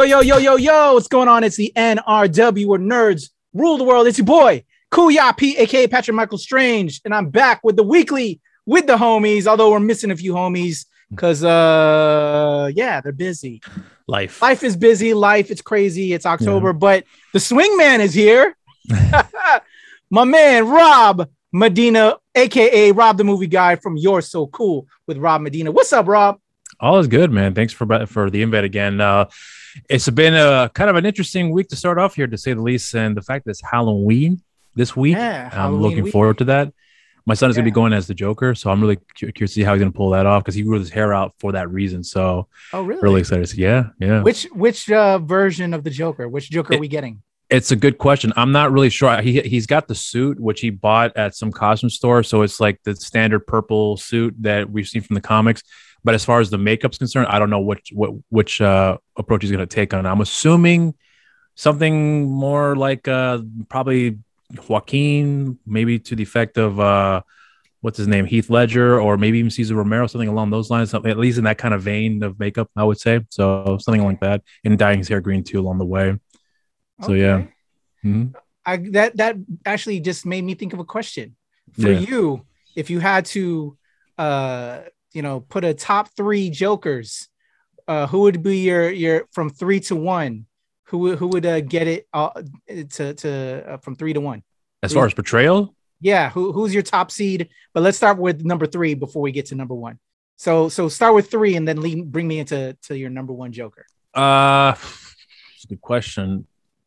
Yo, what's going on? It's the NRW, where nerds rule the world. It's your boy, Kuya P, aka Patrick Michael Strange, and I'm back with the weekly with the homies, although we're missing a few homies because they're busy. Life is busy. It's crazy. It's October, but the swing man is here. My man, Rob Medina, aka Rob the Movie Guy from You're So Cool with Rob Medina. What's up, Rob? All is good, man. Thanks for the invite again. It's been a kind of an interesting week to start off here, to say the least, and the fact that it's Halloween this week, I'm looking forward to that. My son is going to be going as the Joker, so I'm really curious to see how he's going to pull that off, because he grew his hair out for that reason. So, really excited to see. Yeah. Which version of the Joker? Which Joker are we getting? It's a good question. I'm not really sure. He's got the suit, which he bought at some costume store, so it's like the standard purple suit that we've seen from the comics. But as far as the makeup's concerned, I don't know which approach he's going to take on it. I'm assuming something more like probably Joaquin, maybe to the effect of what's his name, Heath Ledger, or maybe even Cesar Romero, something along those lines. Something at least in that kind of vein of makeup, I would say. So something like that, and dyeing his hair green too along the way. So yeah, that actually just made me think of a question for you. If you had to put a top 3 Jokers, who would be your from 3 to 1? Who would get it to from 3 to 1? As far as portrayal? Yeah, who's your top seed? But let's start with number 3 before we get to number 1. So start with 3 and then bring me into your number 1 Joker. It's a good question.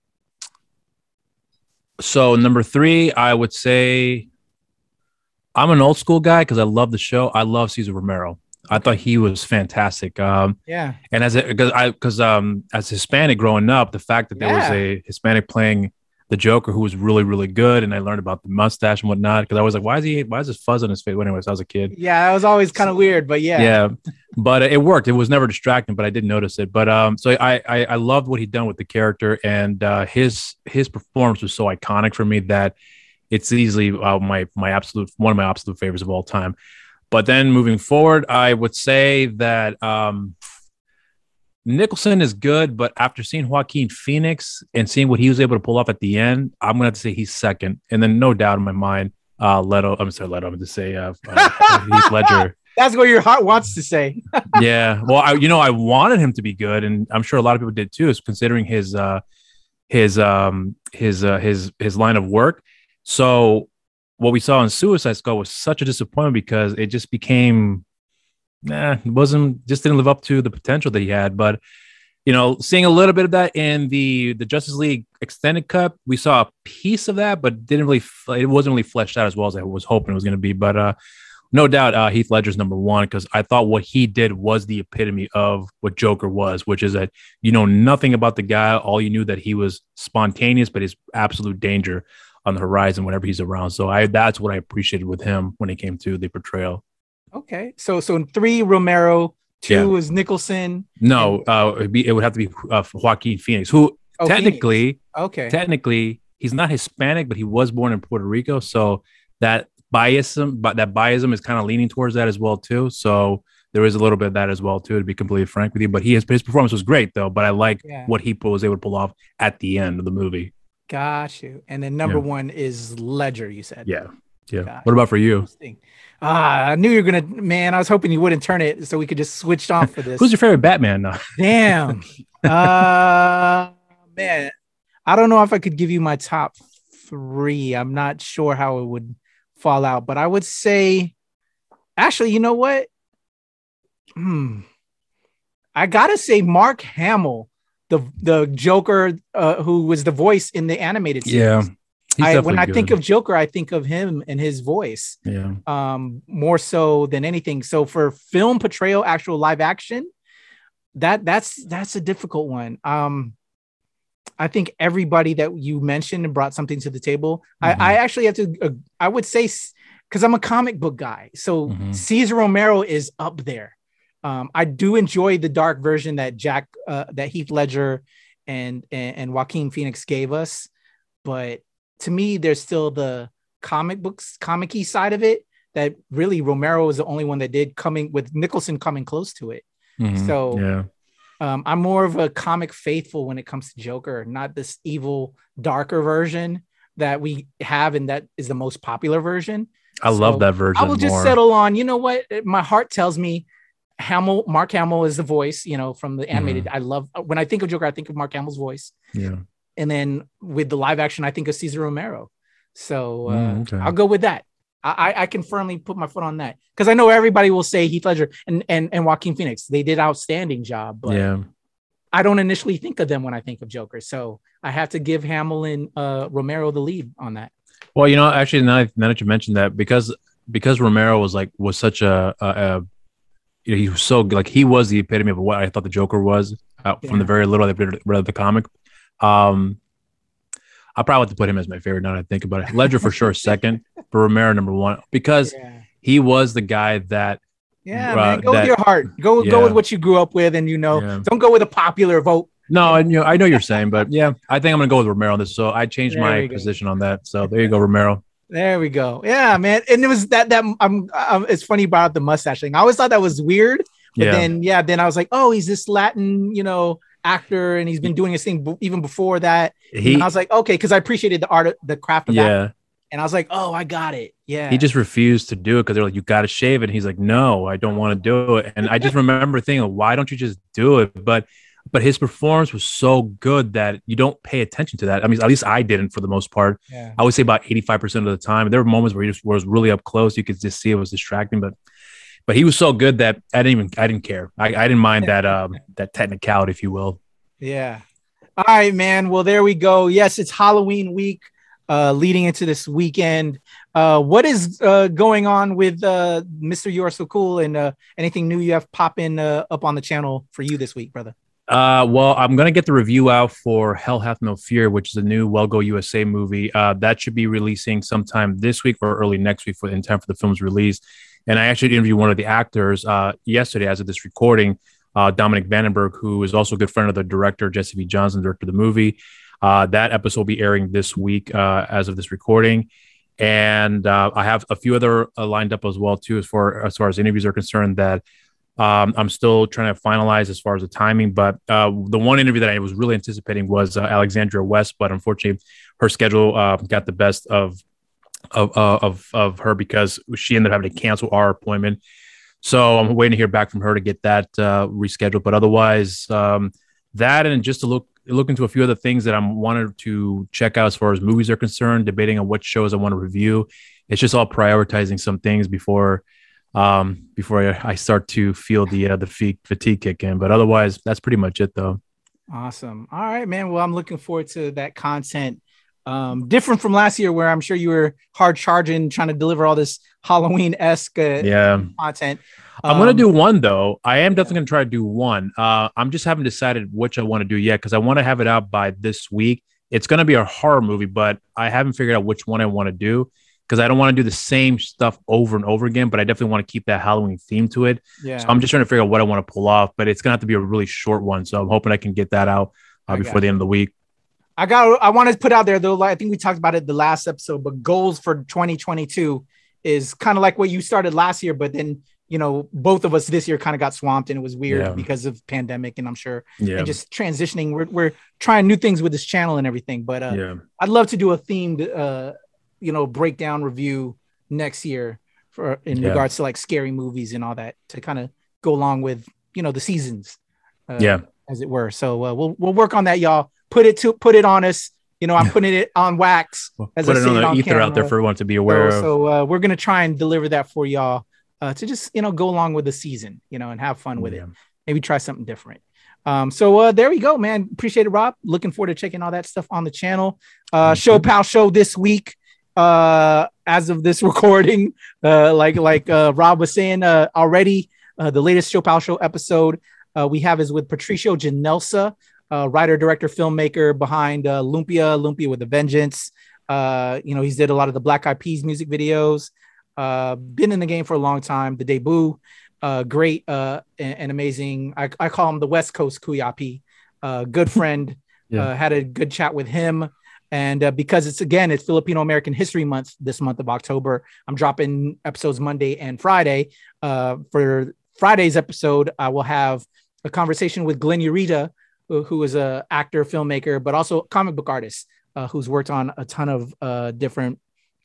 So number 3, I would say, I'm an old school guy because I love the show. I love Cesar Romero. I thought he was fantastic. And as Hispanic growing up, the fact that there was a Hispanic playing the Joker who was really, really good, and I learned about the mustache and whatnot, because I was like, why is this fuzz on his face? Well, anyways, I was a kid. Yeah, that was always kind of weird, but but it worked. It was never distracting, but I did notice it. But so I loved what he'd done with the character, and his performance was so iconic for me that it's easily one of my absolute favorites of all time. But then moving forward, I would say that Nicholson is good, but after seeing Joaquin Phoenix and seeing what he was able to pull off at the end, I'm going to have to say he's second. And then no doubt in my mind, Leto. I'm going to say Heath Ledger. That's what your heart wants to say. Yeah. Well, I wanted him to be good, and I'm sure a lot of people did too, is considering his line of work. So what we saw in Suicide Squad was such a disappointment, because it just became, didn't live up to the potential that he had. But, seeing a little bit of that in the Justice League extended cut, we saw a piece of that, but it wasn't really fleshed out as well as I was hoping it was going to be. But no doubt Heath Ledger's number 1, because I thought what he did was the epitome of what Joker was, which is that nothing about the guy. All you knew that he was spontaneous, but his absolute danger on the horizon whenever he's around. So that's what I appreciated with him when it came to the portrayal. Okay. So in 3, Romero, 2 was Nicholson. No, it would have to be Joaquin Phoenix, who technically he's not Hispanic, but he was born in Puerto Rico. So that biasism is kind of leaning towards that as well too. So there is a little bit of that as well too, to be completely frank with you. But his performance was great though. But I like what he was able to pull off at the end of the movie. Got you. And then number 1 is Ledger, you said. Yeah. What about for you? I knew you were gonna, man. I was hoping you wouldn't turn it so we could just switch off for this. Who's your favorite Batman now? Damn. Man, I don't know if I could give you my top 3. I'm not sure how it would fall out, but I would say, actually, you know what? I gotta say Mark Hamill, the Joker, who was the voice in the animated series. Yeah, when I think of Joker, I think of him and his voice. Yeah. More so than anything. So for film portrayal, actual live action, that's a difficult one. I think everybody that you mentioned brought something to the table. I actually have to. I would say, because I'm a comic book guy, so Cesar Romero is up there. I do enjoy the dark version that Heath Ledger and Joaquin Phoenix gave us, but to me, there's still the comic-y side of it that really Romero is the only one that did, coming with Nicholson coming close to it. So I'm more of a comic faithful when it comes to Joker, not this evil, darker version that we have, and that is the most popular version. I love that version. I will just settle on, you know what? My heart tells me Mark Hamill is the voice, you know, from the animated. I love, when I think of Joker, I think of Mark Hamill's voice. Yeah. And then with the live action, I think of Cesar Romero. So I'll go with that. I can firmly put my foot on that, because I know everybody will say Heath Ledger and Joaquin Phoenix. They did outstanding job, but I don't initially think of them when I think of Joker. So I have to give Hamill and Romero the lead on that. Well, you know, actually, now that you mentioned that, because Romero was such a you know, he was so like, he was the epitome of what I thought the Joker was from the very little I read the comic. I probably have to put him as my favorite now that I think about it. Ledger for sure second, but Romero number one, because he was the guy that man, go with your heart. Go with what you grew up with, and don't go with a popular vote. No, I know you're saying, but I think I'm gonna go with Romero on this. So I changed my position on that. So there you go, Romero. There we go. Yeah, man. And it was that it's funny you brought up the mustache thing. I always thought that was weird, but then I was like, oh, he's this Latin, actor, and he's been doing his thing even before that. And I was like, okay, because I appreciated the art, the craft of that. And I was like, oh, I got it. Yeah. He just refused to do it because they're like, you got to shave it. And he's like, no, I don't want to do it. And I just remember thinking, why don't you just do it? But his performance was so good that you don't pay attention to that. I mean, at least I didn't for the most part. Yeah. I would say about 85% of the time. There were moments where he just was really up close. You could just see it was distracting, but he was so good that I didn't care. I didn't mind that technicality, if you will. Yeah. All right, man. Well, there we go. Yes, it's Halloween week, leading into this weekend. What is going on with Mr. You Are So Cool, and anything new you have popping up on the channel for you this week, brother? Well, I'm gonna get the review out for Hell Hath No Fear, which is a new Well Go USA movie. That should be releasing sometime this week or early next week in time for the film's release. And I actually interviewed one of the actors yesterday as of this recording, Dominic Vandenberg, who is also a good friend of the director, Jesse V. Johnson, director of the movie. That episode will be airing this week as of this recording. And I have a few other lined up as well, too, as far as interviews are concerned, that I'm still trying to finalize as far as the timing. But the one interview that I was really anticipating was Alexandria West, but unfortunately her schedule got the best of her, because she ended up having to cancel our appointment. So I'm waiting to hear back from her to get that rescheduled. But otherwise, that, and just to look into a few other things that I wanted to check out as far as movies are concerned, debating on what shows I want to review. It's just all prioritizing some things before I start to feel the fatigue kick in. But otherwise, that's pretty much it, though. Awesome. All right, man. Well, I'm looking forward to that content. Different from last year, where I'm sure you were hard charging, trying to deliver all this Halloween-esque content. I'm going to do one, though. I am definitely going to try to do one. I'm just haven't decided which I want to do yet, because I want to have it out by this week. It's going to be a horror movie, but I haven't figured out which one I want to do, because I don't want to do the same stuff over and over again, but I definitely want to keep that Halloween theme to it. Yeah. So I'm just trying to figure out what I want to pull off, but it's going to have to be a really short one. So I'm hoping I can get that out before the end of the week. I want to put out there, though, I think we talked about it the last episode, but goals for 2022 is kind of like what you started last year, but then, both of us this year kind of got swamped, and it was weird because of pandemic, and I'm sure, and just transitioning. We're trying new things with this channel and everything, but I'd love to do a themed, breakdown review next year in regards to like scary movies and all that, to kind of go along with, the seasons, as it were. So we'll work on that, y'all. Put it on us. I'm putting it on wax. As put it on the ether camera out there for everyone to be aware of. So we're going to try and deliver that for y'all, to just, go along with the season, and have fun with it. Maybe try something different. So there we go, man. Appreciate it, Rob. Looking forward to checking all that stuff on the channel. Show Pal Show this week, as of this recording, like Rob was saying already, the latest Show Pal Show episode we have is with Patricio Janelsa, writer, director, filmmaker behind Lumpia with a Vengeance. He's did a lot of the Black Eyed Peas music videos. Been in the game for a long time. The Debut, great and amazing. I call him the West Coast Kuyapi. Good friend. Had a good chat with him. And because it's Filipino American History Month this month of October, I'm dropping episodes Monday and Friday. For Friday's episode, I will have a conversation with Glenn Urita, who is an actor, filmmaker, but also a comic book artist who's worked on a ton of different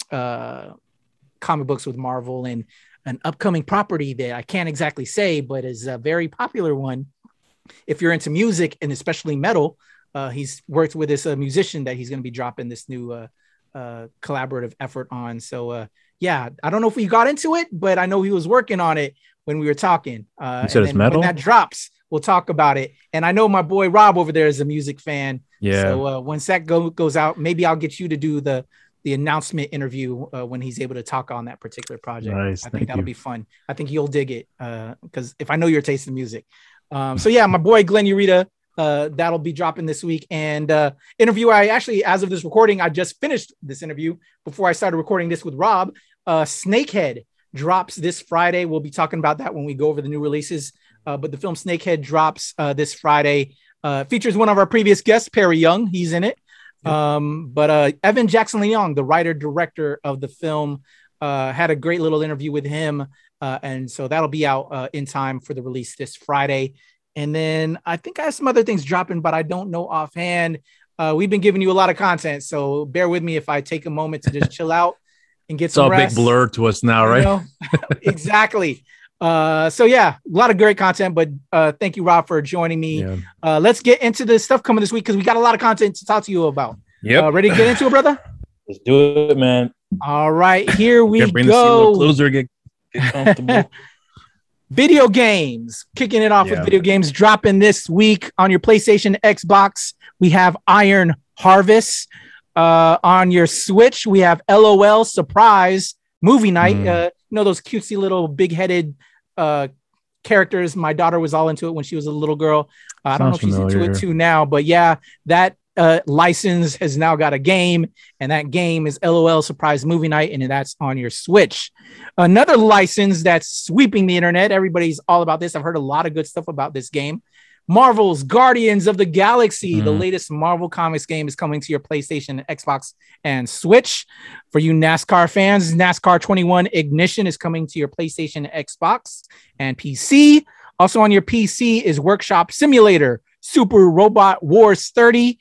comic books with Marvel, and an upcoming property that I can't exactly say, but is a very popular one. If you're into music and especially metal, he's worked with this musician that he's going to be dropping this new collaborative effort on. So yeah, I don't know if we got into it, but I know he was working on it when we were talking. You said it's metal? When that drops, we'll talk about it. And I know my boy Rob over there is a music fan. Yeah. So once that goes out, maybe I'll get you to do the announcement interview when he's able to talk on that particular project. Nice. I think that'll be fun. I think you'll dig it because if I know your taste in music. So yeah, my boy Glenn Urita, that'll be dropping this week. And interview, I actually, as of this recording, I just finished this interview before I started recording this with Rob. Snakehead drops this Friday. We'll be talking about that when we go over the new releases. But the film Snakehead drops this Friday. Features one of our previous guests, Perry Young. He's in it. But Evan Jackson Leong, the writer director of the film, had a great little interview with him. And so that'll be out in time for the release this Friday. And then I think I have some other things dropping, but I don't know offhand. We've been giving you a lot of content, so bear with me if I take a moment to just chill out and get some rest. It's all a big blur to us now, right? You know? Exactly. So yeah, a lot of great content, but thank you, Rob, for joining me. Yeah. Let's get into the stuff coming this week because we got a lot of content to talk to you about. Yep. Ready to get into it, brother? Let's do it, man. All right, here we bring go. The seat a little closer, get comfortable. Video games. Kicking it off with video games dropping this week on your PlayStation, Xbox. We have Iron Harvest. On your Switch, we have LOL Surprise Movie Night. You know those cutesy little big-headed characters. My daughter was all into it when she was a little girl. I don't know if she's into it too now, but yeah, that license has now got a game, and that game is LOL Surprise Movie Night, and that's on your Switch. Another license that's sweeping the internet. Everybody's all about this. I've heard a lot of good stuff about this game. Marvel's Guardians of the Galaxy, the latest Marvel Comics game, is coming to your PlayStation, Xbox, and Switch. For you NASCAR fans, NASCAR 21 Ignition is coming to your PlayStation, Xbox, and PC. Also on your PC is Workshop Simulator, Super Robot Wars 30,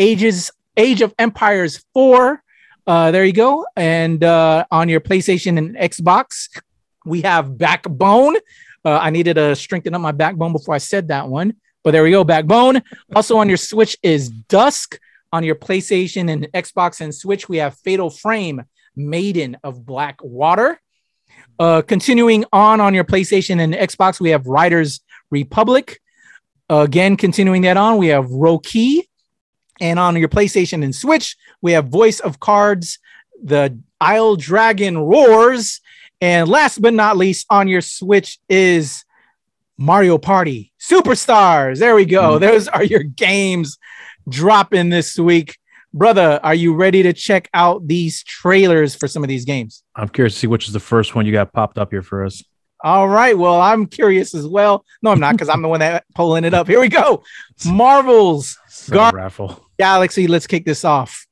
Age of Empires 4. There you go. And on your PlayStation and Xbox, we have Backbone. I needed to strengthen up my backbone before I said that one. But there we go, Backbone. Also on your Switch is Dusk. On your PlayStation and Xbox and Switch, we have Fatal Frame, Maiden of Black Water. Continuing on your PlayStation and Xbox, we have Riders Republic. Again, continuing that on, we have Roki. And on your PlayStation and Switch, we have Voice of Cards, The Isle Dragon Roars. And last but not least, on your Switch is Mario Party Superstars. There we go. Those are your games dropping this week. Brother, are you ready to check out these trailers for some of these games? I'm curious to see which is the first one you got popped up here for us. All right. Well, I'm curious as well. No, I'm not, because I'm the one that pulling it up. Here we go. Marvel's raffle Galaxy. Let's kick this off.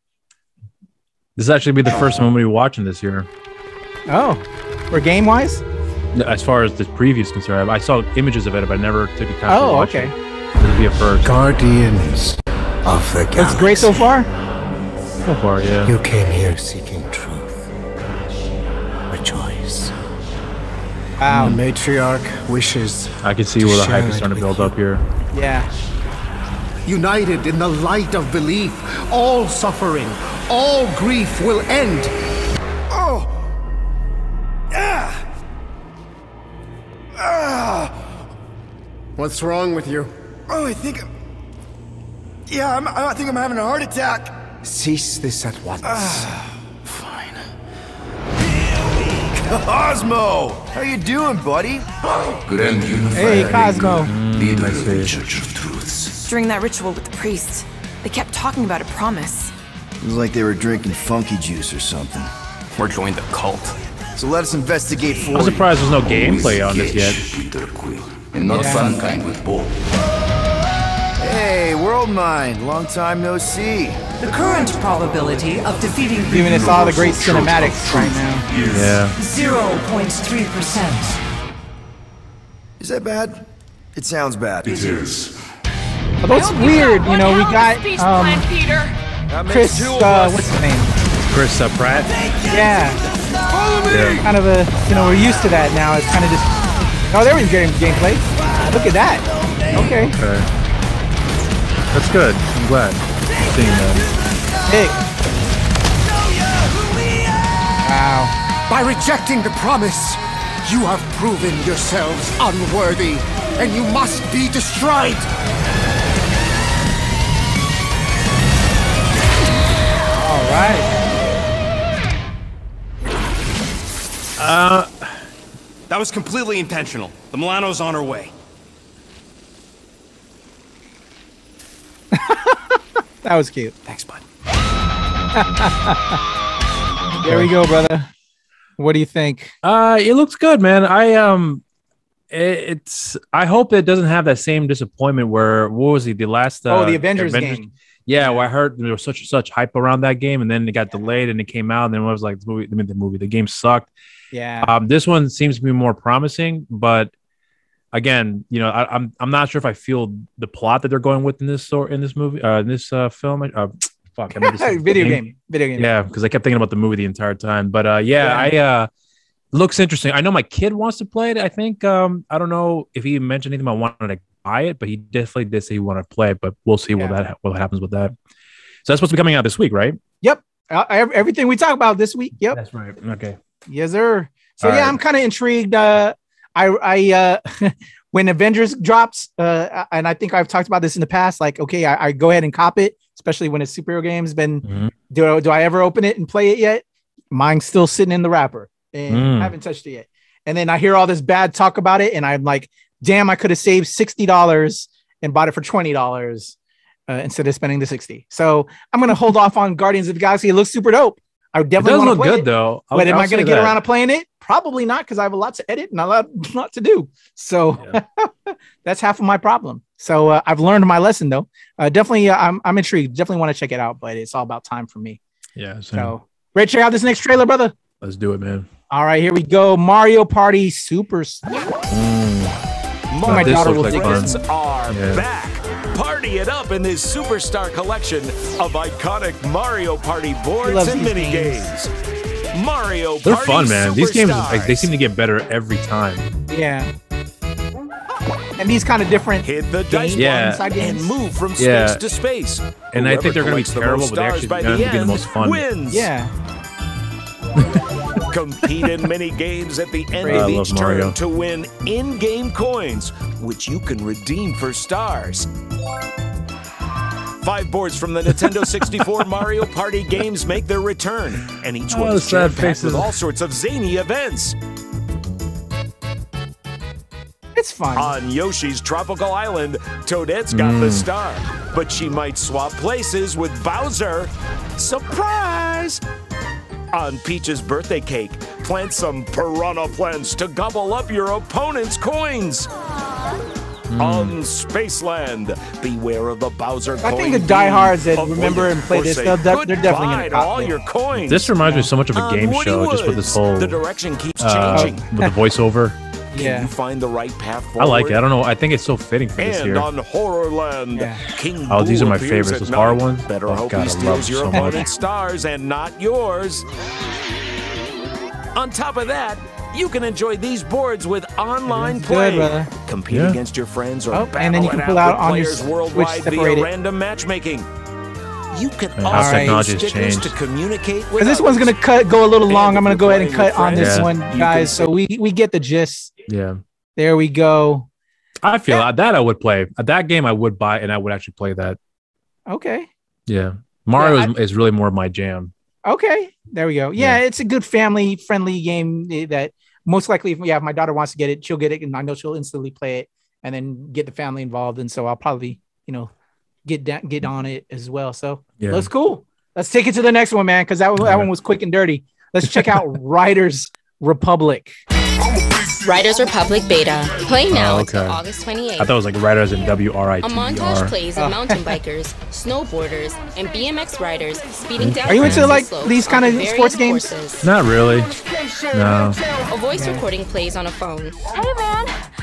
This will actually be the first one we'll be watching this year. Oh, for game wise? As far as the preview is concerned, I saw images of it, but I never took the time to watch it. This will be a first. Guardians of the Galaxy. That's great so far? So far, yeah. You came here seeking truth. Rejoice. Wow. The matriarch wishes. I can see where the hype is starting to build up here. Yeah. United in the light of belief, all suffering, all grief will end. Oh! Ah! Ah! What's wrong with you? Oh, I think I'm having a heart attack. Cease this at once. Fine. Cosmo! How you doing, buddy? Hey, Cosmo. During that ritual with the priest, they kept talking about a promise. It was like they were drinking funky juice or something. Or joined the cult. So let us investigate for you. I'm surprised there's no gameplay on this yet. And not fun kind with Bob. Hey, World Mind, long time no see. The current probability of defeating giving us all the great cinematics right now. Yeah. 0.3%. Is that bad? It sounds bad. It is. Although it's weird, you know, we got Chris, what's his name? Chris Pratt. Yeah. Kind of a, you know, we're used to that now. It's kind of just, oh, there was gameplay. Look at that. Okay. That's good. I'm glad. Seeing that. Big. Wow. By rejecting the promise, you have proven yourselves unworthy, and you must be destroyed. All right. That was completely intentional. The Milano's on her way. That was cute. Thanks, bud. There we go, brother. What do you think? It looks good, man. I hope it doesn't have that same disappointment where what was he the last the Avengers game. Yeah, well, I heard there was such hype around that game, and then it got delayed, and it came out, and then I was like, the game sucked. Yeah. This one seems to be more promising, but again, you know, I'm not sure if I feel the plot that they're going with in this film. Fuck, video game. Yeah, because I kept thinking about the movie the entire time. But looks interesting. I know my kid wants to play it. I think I don't know if he mentioned anything about wanting to buy it, but he definitely did say he wanted to play it. But we'll see what happens with that. So that's supposed to be coming out this week, right? Yep. Everything we talk about this week. Yep. That's right. Okay. Yes, sir. So all right. I'm kind of intrigued. When Avengers drops, and I think I've talked about this in the past, like, okay, I go ahead and cop it, especially when it's superhero games. Do I ever open it and play it yet? Mine's still sitting in the wrapper and haven't touched it yet. And then I hear all this bad talk about it, and I'm like, damn, I could have saved $60 and bought it for $20 instead of spending the $60. So I'm gonna hold off on Guardians of the Galaxy. It looks super dope. I definitely want to play it. Though. But am I going to get around to playing it? Probably not, because I have a lot to edit and a lot to do. So that's half of my problem. So I've learned my lesson, though. Definitely, I'm intrigued. Definitely want to check it out, but it's all about time for me. Yeah. Same. So ready to check out this next trailer, brother? Let's do it, man. All right, here we go. Mario Party Superstar. My daughter will dig this. Are back. Party it up in this Superstar collection of iconic Mario Party boards and mini games. Mario They're Party fun, man. These games, Superstars. they seem to get better every time. Yeah. And these kind of different hit the dice and move from space to space. And I think they're going to be terrible, but they're actually going to be the most fun. Wins. Yeah. Compete in mini games at the end of each turn to win in-game coins, which you can redeem for stars. 5 boards from the Nintendo 64 Mario Party games make their return, and each one is jam-packed with all sorts of zany events. It's fun. On Yoshi's Tropical Island, Toadette's got the star, but she might swap places with Bowser. Surprise! On Peach's birthday cake, plant some piranha plants to gobble up your opponent's coins. On Spaceland, beware of the Bowser coin. I think the diehards that remember and play this stuff, they're definitely going to all your coins. This reminds me so much of a game show, just with this whole the direction keeps changing with the voiceover. Can you find the right path forward? I like it. I don't know. I think it's so fitting for this year. And on Horrorland, King oh, these are my Boo favorites. Those horror ones. Better oh, hope God, he steals your so opponent's stars and not yours. On top of that, you can enjoy these boards with online play. Good, compete against your friends or battle and then you can pull out on your worldwide via random matchmaking. You can also use stickers to communicate with this one's going to go a little long. I'm going to go ahead and cut on this one, guys. So we get the gist. Yeah. There we go. I feel that I would play. That game I would buy, and I would actually play that. Okay. Yeah. Mario is really more my jam. Okay. There we go. Yeah, it's a good family-friendly game that most likely, if my daughter wants to get it, she'll get it, and I know she'll instantly play it and then get the family involved. And so I'll probably, get on it as well. So that's cool. Let's take it to the next one, man, because that one was quick and dirty. Let's check out Riders Republic. Riders Republic Beta. Play now until August 28th. I thought it was like Riders and WRITER. A montage plays of mountain bikers, snowboarders, and BMX riders speeding down. Are you into these kind of sports games? Courses. Not really. No. A voice recording plays on a phone. Hey man,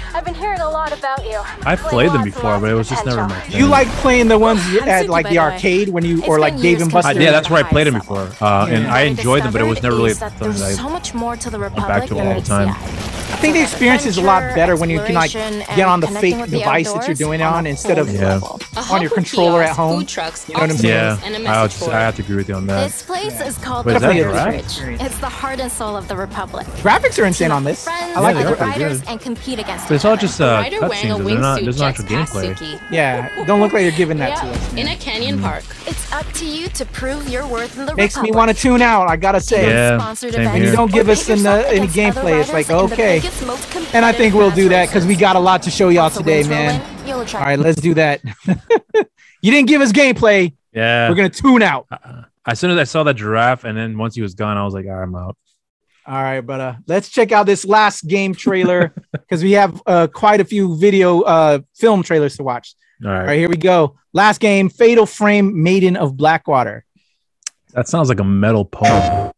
I've been hearing a lot about you. I've played them before, but it was just never my thing. You like playing the ones at like the arcade when you, or like Dave and Buster's? Yeah, that's where I played them before, and I enjoyed them, but it was never really something that so much more to the went back to all the time. I think the experience is a lot better when you can like get on the fake device that you're doing it on instead of on your controller at home. You know what I'm saying? Yeah, I have to agree with you on that. This place is called Wait, the is Ridge. It's the heart and soul of the Republic. Graphics are insane on this. I like the the riders and compete against but it's all just cutscenes. There's not actual gameplay. Yeah, don't look like you're giving that to us. In a canyon park. It's up to you to prove your worth in the Makes Republic. me want to tune out, I gotta say. Yeah, and you don't give us any gameplay, it's like, okay. And I think we'll do that because we got a lot to show y'all today, man. All right, let's do that. You didn't give us gameplay. Yeah. We're going to tune out. As soon as I saw that giraffe, and then once he was gone, I was like, all right, I'm out. All right, but let's check out this last game trailer because we have quite a few film trailers to watch. All right, here we go. Last game, Fatal Frame, Maiden of Blackwater. That sounds like a metal poem.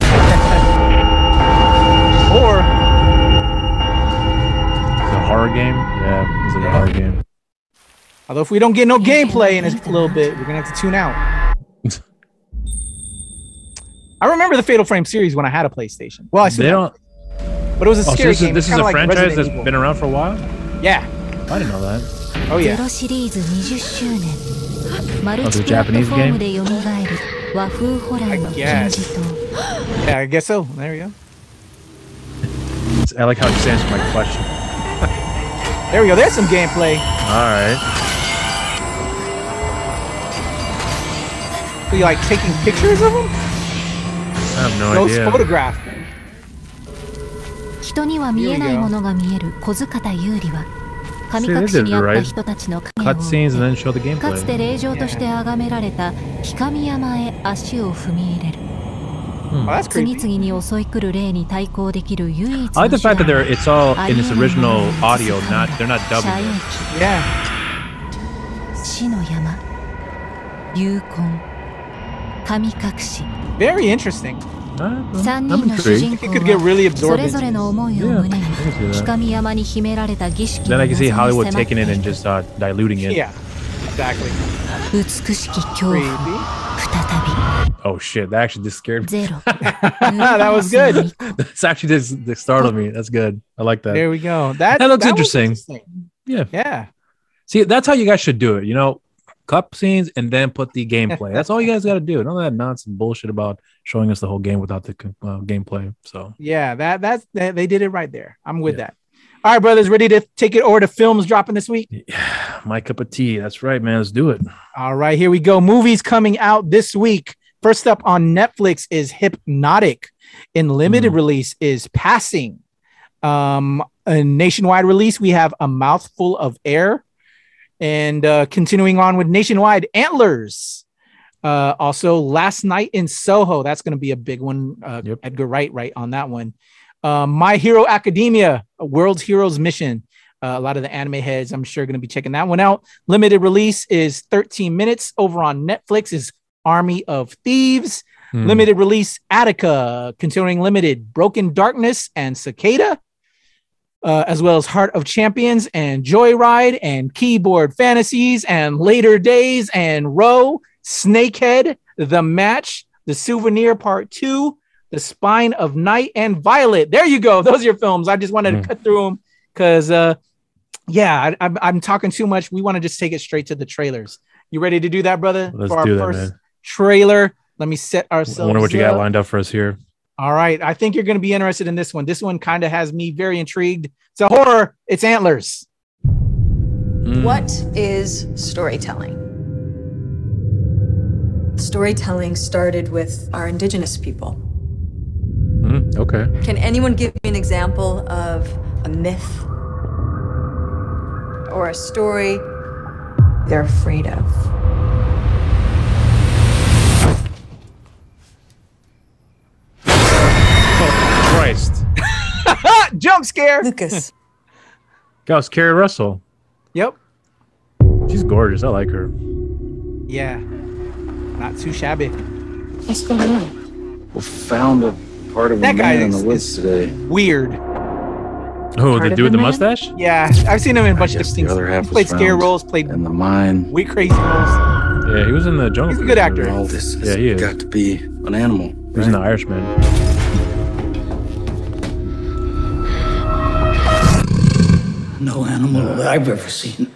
Or a horror game? Yeah, it's like a horror game. Although if we don't get no gameplay in a little bit, we're gonna have to tune out. I remember the Fatal Frame series when I had a PlayStation. Well, I still but it was a scary game. This is a franchise that's been around for a while? Yeah. I didn't know that. Oh yeah. Oh, it's a Japanese game? I guess. Yeah, I guess so. There we go. I like how you just answered my question. There we go. There's some gameplay. All right. So you like taking pictures of them? I have no idea. Ghost photograph. See, they did it right. Cutscenes and then show the gameplay. Oh, that's creepy. I like the fact that it's all in its original audio, they're not dubbing it. Yeah. Very interesting. I'm intrigued. It could get really absorbed. Yeah, then I can see Hollywood taking it and just diluting it. Yeah, exactly. Creepy. Oh shit, that actually just scared me. That was good. That's actually just startled me. That's good. I like that. There we go. That looks interesting. Yeah. Yeah. See, that's how you guys should do it. You know, cup scenes and then put the gameplay. That's all you guys got to do. None of that nonsense bullshit about showing us the whole game without the gameplay. So yeah, that's they did it right there. I'm with that. All right, brothers, ready to take it over to films dropping this week? Yeah, my cup of tea. That's right, man. Let's do it. All right, here we go. Movies coming out this week. First up on Netflix is Hypnotic. In limited release is Passing. A nationwide release, we have A Mouthful of Air. And continuing on with nationwide, Antlers. Also, Last Night in Soho. That's going to be a big one. Edgar Wright on that one. My Hero Academia, a World's Heroes Mission. A lot of the anime heads, I'm sure, going to be checking that one out. Limited release is 13 minutes. Over on Netflix is Army of Thieves. Limited release, Attica. Continuing limited, Broken Darkness and Cicada. As well as Heart of Champions and Joyride and Keyboard Fantasies and Later Days and Row, Snakehead, The Match, The Souvenir Part 2, The Spine of Night, and Violet. There you go. Those are your films. I just wanted to cut through them because, I'm talking too much. We want to just take it straight to the trailers. You ready to do that, brother? Let's for our do that, first man. Trailer. Let me set ourselves. I wonder what you got lined up for us here. All right. I think you're going to be interested in this one. This one kind of has me very intrigued. It's a horror. It's Antlers. What is storytelling? Storytelling started with our indigenous people. Okay. Can anyone give me an example of a myth or a story they're afraid of? Christ. Jump scare. Lucas. That Carrie Russell. Yep. She's gorgeous. I like her. Yeah. Not too shabby. What's going on? We found a part of that a guy man in the woods today. Weird. Oh, the dude with the mustache? Yeah, I've seen him in a bunch of different things. The other half He played scare roles, played in the mine. weird, crazy roles. Yeah, he was in the Jungle. He's a good actor. All this Yeah, he is. got to be an animal. He was in The Irishman. No animal that I've ever seen.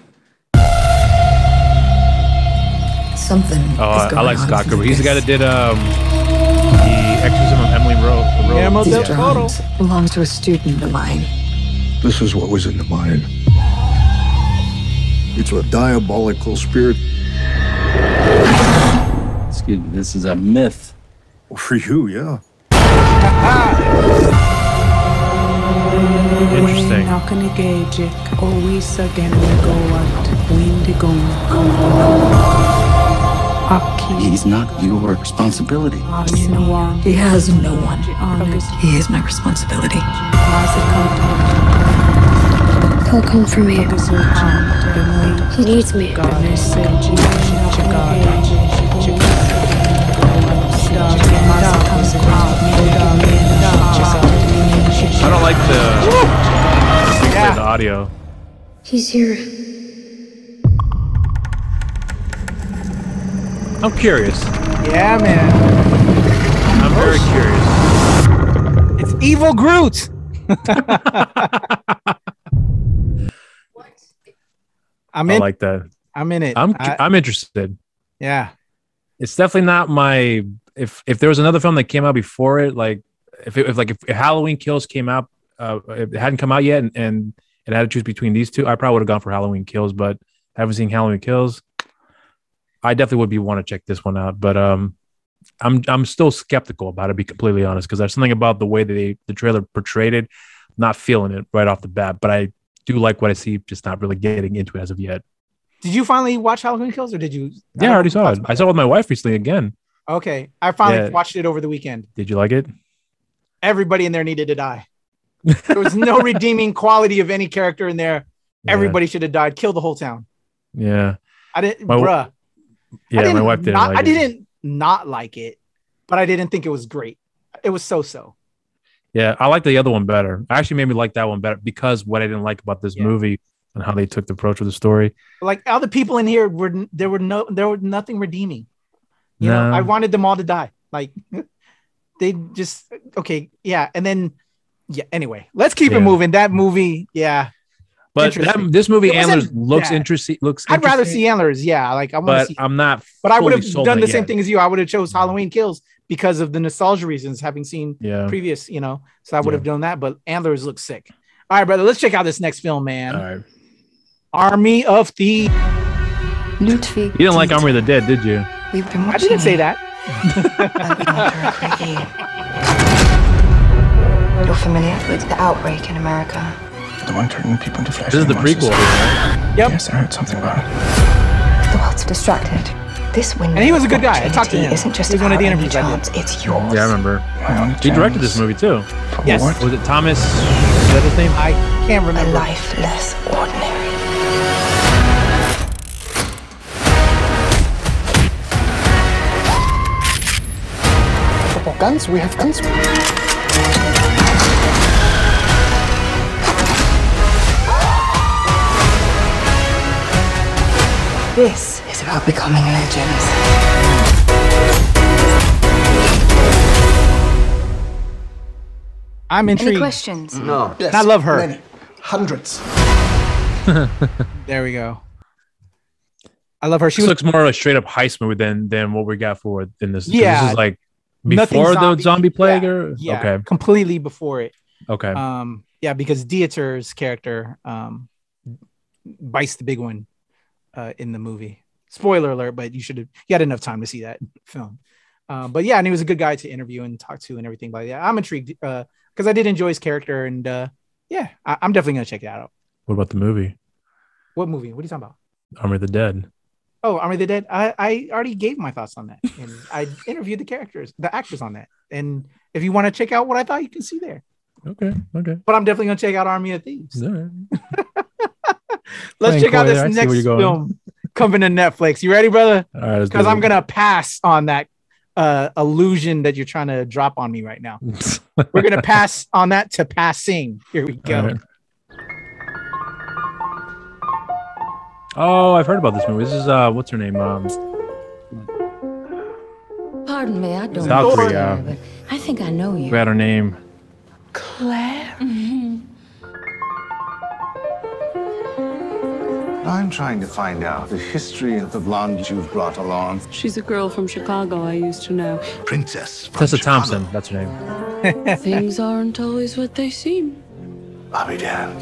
Something. Oh, I like Scott Cooper. He's the guy that did the Exorcism of Emily Rose. Guillermo del These Toro drawings belongs to a student of mine. This is what was in the mine. It's a diabolical spirit. Excuse me, this is a myth. For you, yeah. Interesting. He's not your responsibility. He has no one. He is my responsibility. He'll come for me. He needs me. I don't like the audio. He's here. I'm curious. Yeah, man. I'm very curious. It's Evil Groot. I like that. I'm in it. I'm interested. Yeah. It's definitely not my. If there was another film that came out before it, like if Halloween Kills came out, it hadn't come out yet, and it had to choose between these two, I probably would have gone for Halloween Kills. But I haven't seen Halloween Kills. I definitely would want to check this one out, but I'm still skeptical about it, to be completely honest, because there's something about the way that the trailer portrayed it, not feeling it right off the bat. But I do like what I see, just not really getting into it as of yet. Did you finally watch Halloween Kills, or did you? Yeah, I already saw it. I saw it with my wife recently again. Okay, I finally watched it over the weekend. Did you like it? Everybody in there needed to die. There was no redeeming quality of any character in there. Everybody should have died. Kill the whole town. Yeah, I didn't, bruh. Yeah, my wife didn't. I didn't not like it, but I didn't think it was great. It was so. Yeah, I like the other one better. Actually, made me like that one better because what I didn't like about this movie and how they took the approach with the story. Like all the people in here there were nothing redeeming. You know, I wanted them all to die. Like they just and then Anyway, let's keep it moving. That movie, But this movie, Antlers, looks interesting. I'd rather see Antlers. Yeah, like I want to see. I'm not. But I would have done the same thing as you. I would have chose Halloween Kills because of the nostalgia reasons, having seen previous. So I would have done that. But Antlers looks sick. All right, brother. Let's check out this next film, man. All right. Army of Thieves. You didn't like Army of the Dead, did you? We've been I didn't say that. You're familiar with the outbreak in America? The one turning people into flesh. This is the prequel. Yep. Yes, I heard something about it. The world's distracted. This window. And he was a good guy. I talked to him. Isn't just he was one of the interviews chance, it's yours. Yeah, I remember. He directed this movie too. Yes. Was it Thomas? Is that his name? I can't remember. A life less ordinary. Guns? We have guns. This is about becoming legends. I'm intrigued. Any questions? No. Yes, I love her. Many. Hundreds. There we go. I love her. She looks more like a straight up heist movie than what we got for in this. Yeah. This is like before the zombie plague or okay. Completely before it. Okay. Because Dieter's character bites the big one in the movie. Spoiler alert, but you had enough time to see that film. And he was a good guy to interview and talk to and everything. But yeah, I'm intrigued because I did enjoy his character, and I'm definitely gonna check that out. What about the movie? What movie? What are you talking about? Army of the Dead. Oh, Army of the Dead. I already gave my thoughts on that, and I interviewed the actors on that. And if you want to check out what I thought, you can see there. Okay. But I'm definitely gonna check out Army of Thieves. All right. Let's check out this next film coming to Netflix. You ready, brother? All right. Because I'm gonna pass on that illusion that you're trying to drop on me right now. We're gonna pass on that to passing. Here we go. Oh, I've heard about this movie. This is what's her name? Pardon me, I don't Valkyrie, know, but I think I know you. forgot her name. Claire. I'm trying to find out the history of the blonde you've brought along. She's a girl from Chicago I used to know. Princess from Tessa Chicago. Thompson, that's her name. Things aren't always what they seem. I'll be damned.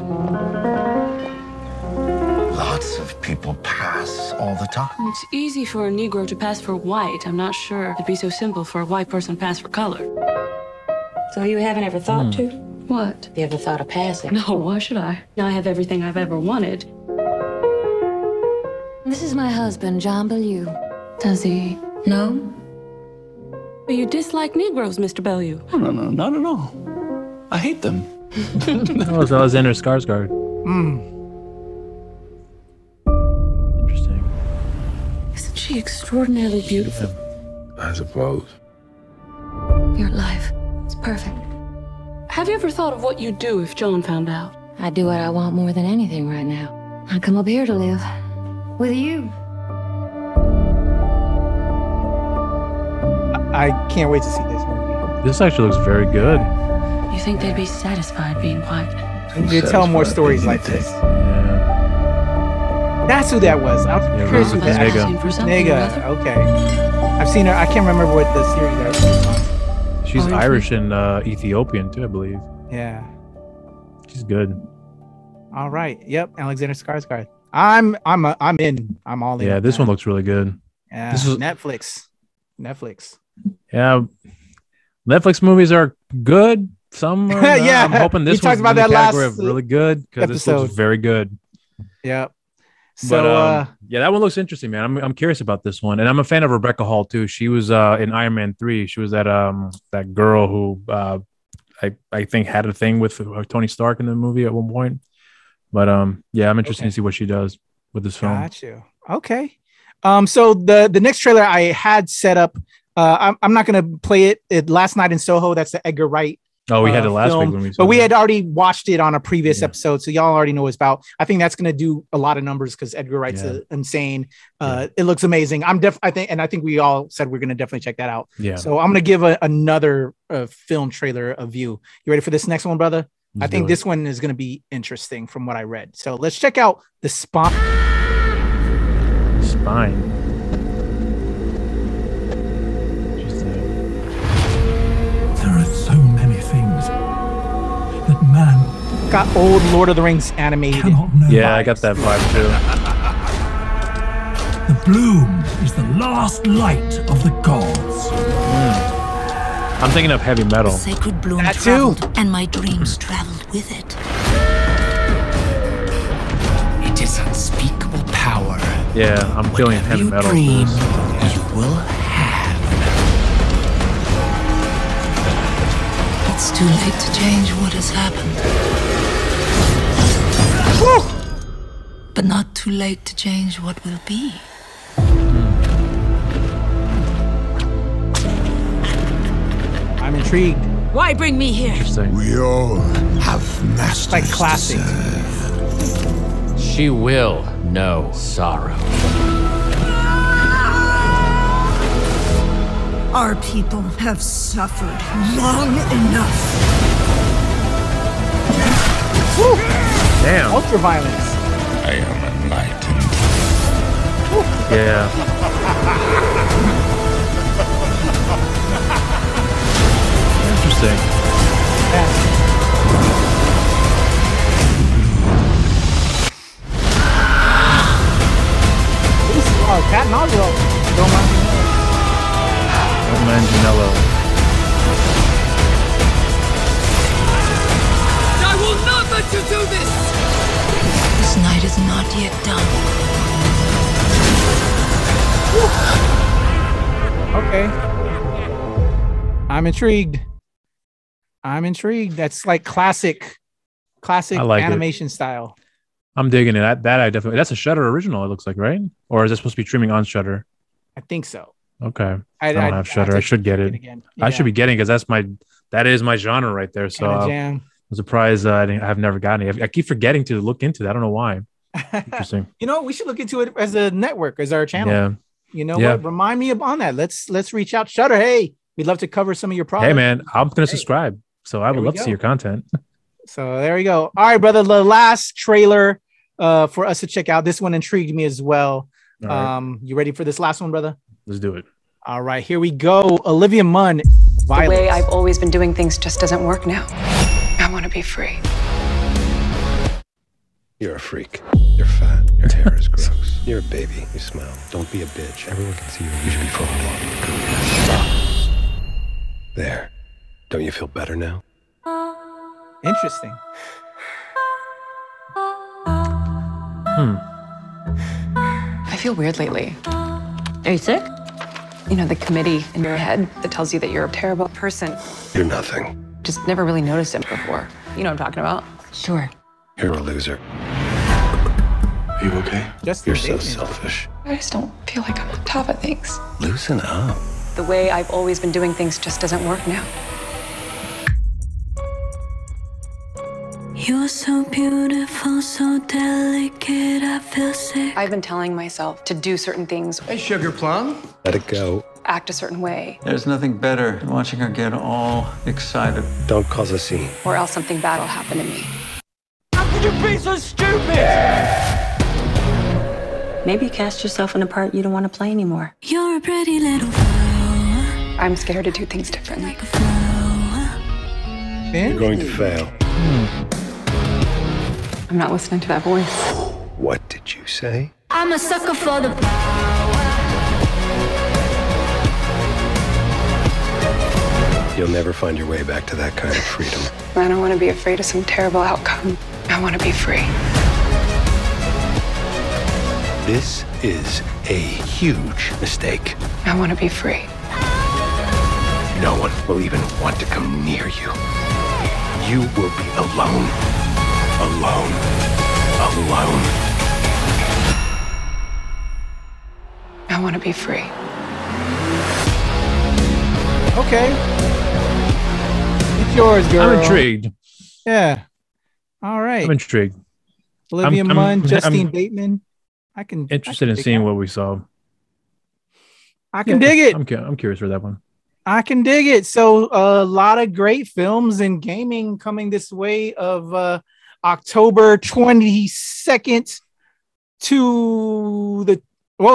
Lots of people pass all the time. It's easy for a Negro to pass for white. I'm not sure it'd be so simple for a white person to pass for color. So you haven't ever thought to? What? You ever thought of passing? No, why should I? Now I have everything I've ever wanted. This is my husband, John Bellew. Does he? No? But you dislike Negroes, Mr. Bellew. No, not at all. I hate them. Oh, it's Alexander Skarsgård. Interesting. Isn't she extraordinarily beautiful? I suppose. Your life. It's perfect. Have you ever thought of what you'd do if John found out? I do what I want more than anything right now. I come up here to live. With you. I can't wait to see this movie. This actually looks very good. You think they'd be satisfied being white? You tell more stories like this. Yeah. That's who that was. I was curious who that was. Nega. Okay. I've seen her. I can't remember what the series that was on. She's Irish and Ethiopian too, I believe. Yeah. She's good. All right. Yep. Alexander Skarsgård. I'm in. I'm all in. Yeah, this one looks really good. Yeah. This is Netflix. Yeah. Netflix movies are good. Some are yeah. I'm hoping this one's in the category of really good because this looks very good. Yep. So yeah, that one looks interesting, man. I'm curious about this one, and I'm a fan of Rebecca Hall too. She was in Iron Man 3. She was that girl who I think had a thing with Tony Stark in the movie at one point. But yeah, I'm interested to see what she does with this film. Got you. Okay. So the next trailer I had set up. I'm not gonna play it last night in Soho. That's the Edgar Wright. Oh, we had it last week when we saw but we that. had already watched it on a previous episode, so y'all already know what it's about. I think that's gonna do a lot of numbers because Edgar Wright's insane. It looks amazing. I think we all said we're gonna definitely check that out. Yeah. So I'm gonna give another film trailer a view. You ready for this next one, brother? I think this one is gonna be interesting from what I read. So let's check out the Spine. There are so many things that man got old Lord of the Rings animated. Yeah, I got that vibe too. The bloom is the last light of the gods. I'm thinking of heavy metal. Sacred bloom That traveled, too. and my dreams traveled with it. It is unspeakable power. Yeah, I'm feeling heavy metal. Dream, you will have. It's too late to change what has happened. But not too late to change what will be. I'm intrigued. Why bring me here? Interesting. We all have masters. Like classic. She will know sorrow. Our people have suffered long enough. Damn. Ultra violence. I am enlightened. Yeah. Interesting. Cat Nozzle. Manganiello. I will not let you do this! This night is not yet done. Okay. I'm intrigued. That's like classic I like animation style. I'm digging it. That I definitely. That's a Shudder original. It looks like, right? Or is it supposed to be streaming on Shudder? I think so. Okay. I don't have Shudder. I should get it. I should be getting because that is my genre right there. So I'm surprised I've never gotten it. I keep forgetting to look into that. I don't know why. Interesting. You know, we should look into it as a network, as our channel. Yeah. You know what? Remind me on that. Let's reach out. Shutter. Hey, we'd love to cover some of your products. Hey, man, I'm going to subscribe. So I would love to see your content. So there we go. All right, brother. The last trailer for us to check out. This one intrigued me as well. Right. You ready for this last one, brother? Let's do it. All right, here we go. Olivia Munn. The way I've always been doing things just doesn't work now. I want to be free. You're a freak. You're fat. Your hair is gross. You're a baby. You smell. Don't be a bitch. Everyone can see you. You should be followed. There. Don't you feel better now? Interesting. I feel weird lately. Are you sick? You know, the committee in your head that tells you that you're a terrible person. You're nothing. Just never really noticed it before. You know what I'm talking about? Sure. You're a loser. Are you okay? You're so selfish. I just don't feel like I'm on top of things. Loosen up. The way I've always been doing things just doesn't work now. You're so beautiful, so delicate, I feel sick. I've been telling myself to do certain things. Hey, Sugar Plum. Let it go. Act a certain way. There's nothing better than watching her get all excited. Don't cause a scene. Or else something bad will happen to me. How could you be so stupid? Maybe you cast yourself in a part you don't want to play anymore. You're a pretty little flower. I'm scared to do things differently. You're going to fail. I'm not listening to that voice. What did you say? I'm a sucker for the You'll never find your way back to that kind of freedom. I don't want to be afraid of some terrible outcome. I want to be free. This is a huge mistake. I want to be free. No one will even want to come near you. You will be alone. Alone. Alone. I want to be free. Okay. It's yours, girl. I'm intrigued. Yeah. All right. I'm intrigued. Olivia Munn, Justine Bateman. Interested in seeing what we saw. I can dig it. I'm curious for that one. I can dig it. So a lot of great films and gaming coming this way of October 22nd to the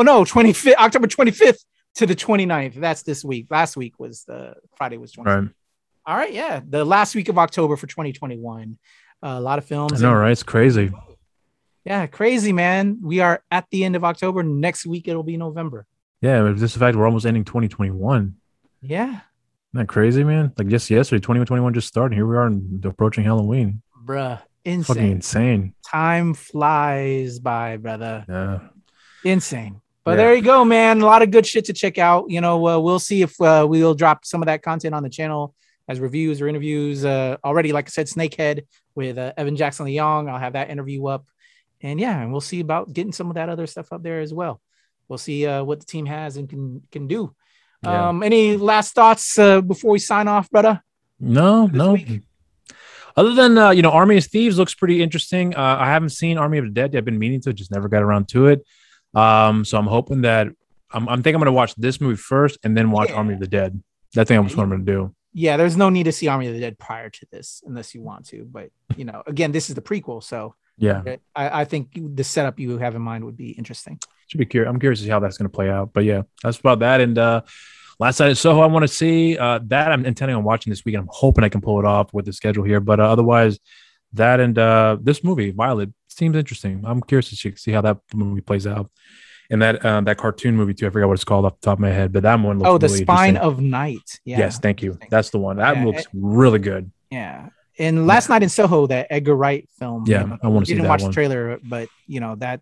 October 25th to the 29th. That's this week. Last week was Friday was 20th. Right. All right, yeah. The last week of October for 2021. A lot of films. I know, right? It's crazy. Yeah, crazy, man. We are at the end of October. Next week it'll be November. Yeah, but just the fact we're almost ending 2021. Yeah. Isn't that crazy, man? Like just yesterday, 2021 just started. Here we are approaching Halloween. Bruh. Insane. Fucking insane. Time flies by, brother. Yeah. Insane. But there you go, man. A lot of good shit to check out. You know, we'll see if we'll drop some of that content on the channel as reviews or interviews. Already, like I said, Snakehead with Evan Jackson Leong. I'll have that interview up. And yeah, and we'll see about getting some of that other stuff up there as well. We'll see what the team has and can do. Yeah. Any last thoughts before we sign off, brother? No. Week? Other than Army of Thieves looks pretty interesting. I haven't seen Army of the Dead. I've been meaning to, just never got around to it. So I'm hoping that I'm going to watch this movie first and then watch Army of the Dead. That's what I'm going to do. Yeah, there's no need to see Army of the Dead prior to this unless you want to. But again, this is the prequel, so yeah, I think the setup you have in mind would be interesting. Should be curious. I'm curious to see how that's going to play out. But yeah, that's about that. And last night at Soho, I want to see that. I'm intending on watching this weekend. I'm hoping I can pull it off with the schedule here. But otherwise, that and this movie, Violet, seems interesting. I'm curious to see how that movie plays out. And that cartoon movie too. I forgot what it's called off the top of my head, but that one looks The Spine of Night. Yeah. Yes, thank you. That's the one. That looks really good. Yeah. And Last Night in Soho, that Edgar Wright film. Yeah, I want to see that. Didn't watch the trailer, but that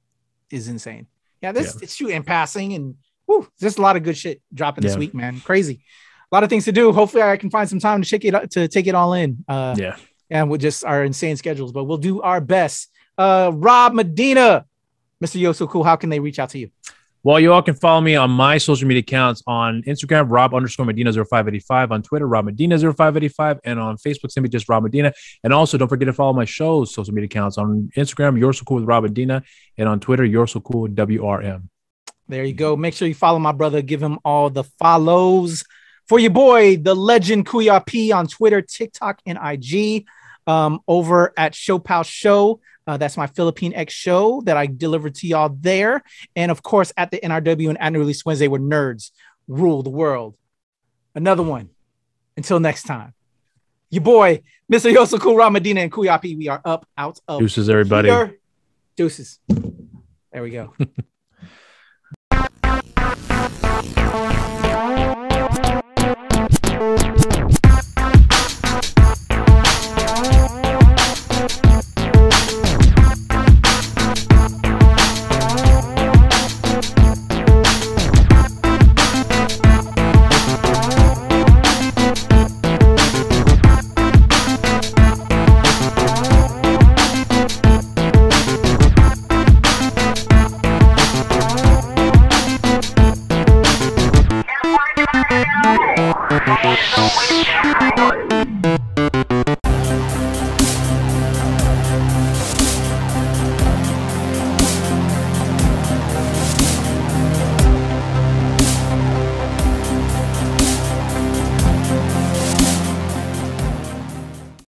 is insane. Yeah, it's shooting and passing, and just a lot of good shit dropping this week, man. Crazy. A lot of things to do. Hopefully, I can find some time to take it all in. And with just our insane schedules, but we'll do our best. Rob Medina, Mr. Yo So Cool, how can they reach out to you? Well, you all can follow me on my social media accounts on Instagram, Rob_Medina0585, on Twitter, Rob Medina0585, and on Facebook, simply just Rob Medina. And also, don't forget to follow my show's social media accounts on Instagram, You're So Cool with Rob Medina, and on Twitter, You're So Cool with WRM. There you go. Make sure you follow my brother. Give him all the follows. For your boy, the legend Kuya P on Twitter, TikTok, and IG. Over at Showpal Show. That's my Philippine X show that I deliver to y'all there. And of course, at the NRW and Annual Release Wednesday, where nerds rule the world. Another one. Until next time. Your boy, Mr. Yosuku Ramadina and Kuyapi. We are up, out of Deuces, everybody. Here. Deuces. There we go.